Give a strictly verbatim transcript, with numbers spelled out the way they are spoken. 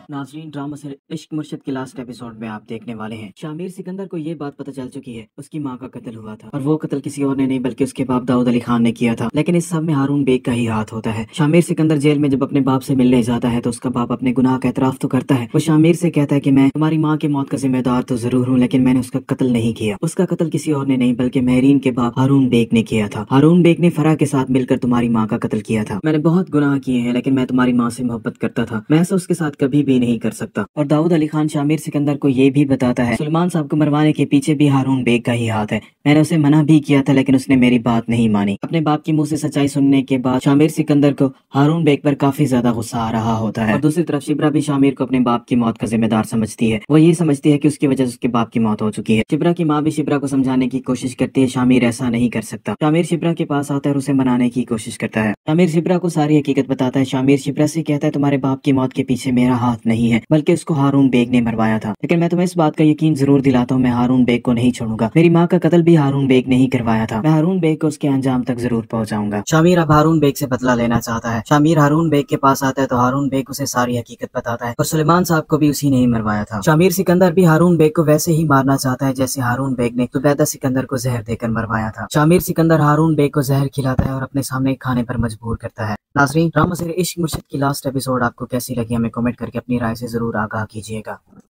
नाज़रीन, ड्रामा से इश्क मुर्शिद के लास्ट एपिसोड में आप देखने वाले हैं। शामिर सिकंदर को ये बात पता चल चुकी है, उसकी माँ का कत्ल हुआ था और वो कत्ल किसी और ने नहीं बल्कि उसके बाप दाऊद अली खान ने किया था। लेकिन इस सब में हारून बेग का ही हाथ होता है। शामिर सिकंदर जेल में जब अपने बाप से मिलने जाता है तो उसका बाप अपने गुनाह का एतराफ तो करता है। वो शामिर से कहता है कि मैं तुम्हारी माँ की मौत का जिम्मेदार तो जरूर हूँ, लेकिन मैंने उसका कत्ल नहीं किया। उसका कत्ल किसी और ने नहीं बल्कि महरीन के बाप हारून बेग ने किया था। हारून बेग ने फरा के साथ मिलकर तुम्हारी माँ का कत्ल किया था। मैंने बहुत गुनाह किए हैं, लेकिन मैं तुम्हारी माँ से मोहब्बत करता था। मैं ऐसा उसके साथ कभी भी नहीं कर सकता। और दाऊद अली खान शामिर सिकंदर को ये भी बताता है सुलेमान साहब को मरवाने के पीछे भी हारून बेग का ही हाथ है। मैंने उसे मना भी किया था, लेकिन उसने मेरी बात नहीं मानी। अपने बाप की मुंह से सच्चाई सुनने के बाद शामिर सिकंदर को हारून बेग पर काफी ज्यादा गुस्सा आ रहा होता है। और दूसरी तरफ शिब्रा भी शामिर को अपने बाप की मौत का जिम्मेदार समझती है। वो ये समझती है कि उसकी वजह से उसके बाप की मौत हो चुकी है। शिब्रा की माँ भी शिब्रा को समझाने की कोशिश करती है शामिर ऐसा नहीं कर सकता। शामिर शिब्रा के पास आता है और उसे मनाने की कोशिश करता है। शामिर शिब्रा को सारी हकीकत बताता है। शामिर शिब्रा से कहता है तुम्हारे बाप की मौत के पीछे मेरा हाथ नहीं है, बल्कि उसको हारून बेग ने मरवाया था। लेकिन मैं तुम्हें इस बात का यकीन जरूर दिलाता हूँ, मैं हारून बेग को नहीं छोड़ूंगा। मेरी माँ का कत्ल भी हारून बेग ने ही करवाया था। मैं हारून बेग को उसके अंजाम तक जरूर पहुँचाऊंगा। शामिर अब हारून बेग से बदला लेना चाहता है। शामिर हारून बेग के पास आता है तो हारून बेग उसे सारी हकीकत बताता है और सुलेमान साहब को भी उसी ने ही मरवाया था। शामिर सिकंदर भी हारून बेग को वैसे ही मारना चाहता है जैसे हारून बेग ने जुबैदा सिकंदर को जहर देकर मरवाया था। शामिर सिकंदर हारून बेग को जहर खिलाता है और अपने सामने खाने पर मजबूर करता है। नाज़रीन, ड्रामा से इश्क मुर्शिद की लास्ट एपिसोड आपको कैसी लगी हमें कमेंट करके अपनी राय से जरूर आगाह कीजिएगा।